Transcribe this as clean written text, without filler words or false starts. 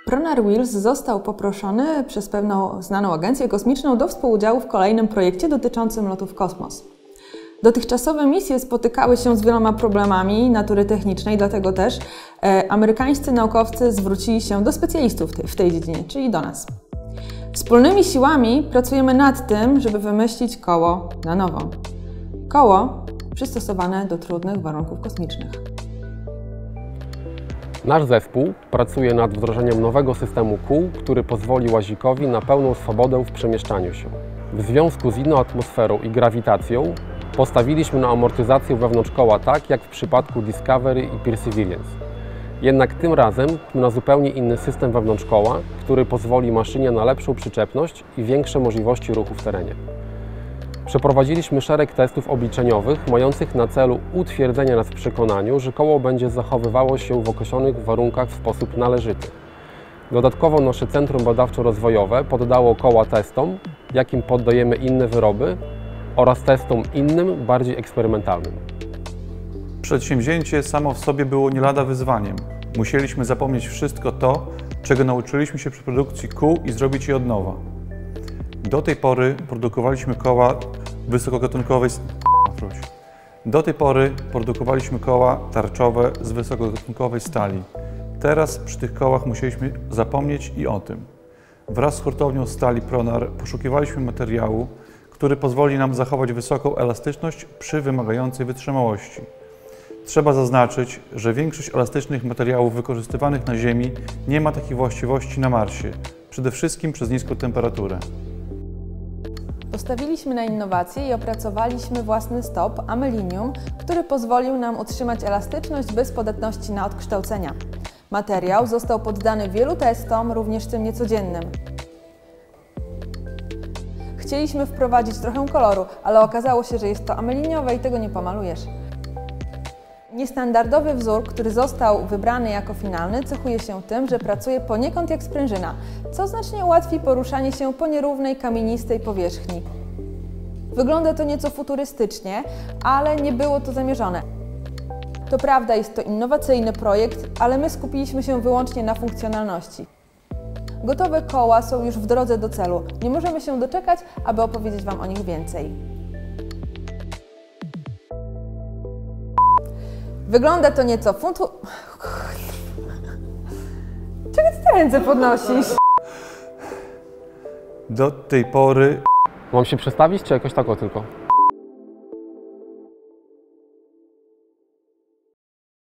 Pronar Wheels został poproszony przez pewną znaną agencję kosmiczną do współudziału w kolejnym projekcie dotyczącym lotu w kosmos. Dotychczasowe misje spotykały się z wieloma problemami natury technicznej, dlatego też amerykańscy naukowcy zwrócili się do specjalistów w tej dziedzinie, czyli do nas. Wspólnymi siłami pracujemy nad tym, żeby wymyślić koło na nowo. Koło przystosowane do trudnych warunków kosmicznych. Nasz zespół pracuje nad wdrożeniem nowego systemu kół, który pozwoli łazikowi na pełną swobodę w przemieszczaniu się. W związku z inną atmosferą i grawitacją postawiliśmy na amortyzację wewnątrz koła tak, jak w przypadku Discovery i Perseverance. Jednak tym razem na zupełnie inny system wewnątrz koła, który pozwoli maszynie na lepszą przyczepność i większe możliwości ruchu w terenie. Przeprowadziliśmy szereg testów obliczeniowych mających na celu utwierdzenie nas w przekonaniu, że koło będzie zachowywało się w określonych warunkach w sposób należyty. Dodatkowo nasze Centrum Badawczo-Rozwojowe poddało koła testom, jakim poddajemy inne wyroby, oraz testom innym, bardziej eksperymentalnym. Przedsięwzięcie samo w sobie było nie lada wyzwaniem. Musieliśmy zapomnieć wszystko to, czego nauczyliśmy się przy produkcji kół i zrobić je od nowa. Do tej pory produkowaliśmy koła tarczowe z wysokogatunkowej stali. Teraz przy tych kołach musieliśmy zapomnieć i o tym. Wraz z hurtownią stali Pronar poszukiwaliśmy materiału, który pozwoli nam zachować wysoką elastyczność przy wymagającej wytrzymałości. Trzeba zaznaczyć, że większość elastycznych materiałów wykorzystywanych na Ziemi nie ma takich właściwości na Marsie, przede wszystkim przez niską temperaturę. Postawiliśmy na innowacje i opracowaliśmy własny stop Amelinium, który pozwolił nam utrzymać elastyczność bez podatności na odkształcenia. Materiał został poddany wielu testom, również tym niecodziennym. Chcieliśmy wprowadzić trochę koloru, ale okazało się, że jest to ameliniowe i tego nie pomalujesz. Niestandardowy wzór, który został wybrany jako finalny, cechuje się tym, że pracuje poniekąd jak sprężyna, co znacznie ułatwi poruszanie się po nierównej, kamienistej powierzchni. Wygląda to nieco futurystycznie, ale nie było to zamierzone. To prawda, jest to innowacyjny projekt, ale my skupiliśmy się wyłącznie na funkcjonalności. Gotowe koła są już w drodze do celu. Nie możemy się doczekać, aby opowiedzieć Wam o nich więcej. Wygląda to nieco Czego ty te ręce podnosisz? Do tej pory... Mam się przestawić, czy jakoś tak tylko?